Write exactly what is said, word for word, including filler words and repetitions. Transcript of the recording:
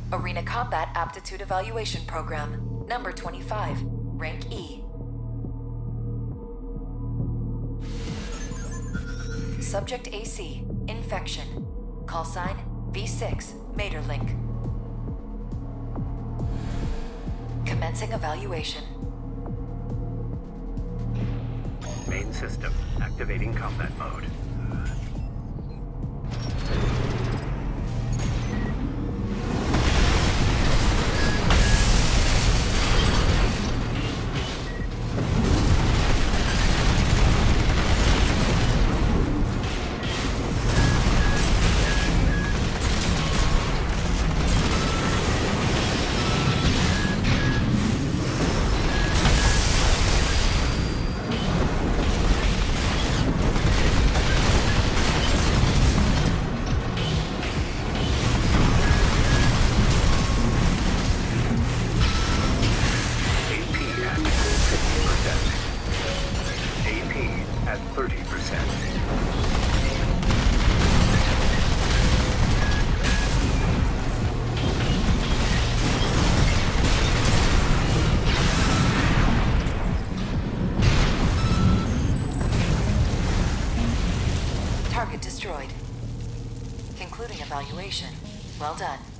Arena Combat Aptitude Evaluation Program, number twenty-five, rank E. Subject A C, infection. Call sign V six, Maeterlinck. Commencing evaluation. Main system, activating combat mode. thirty percent. Target destroyed. Concluding evaluation. Well done.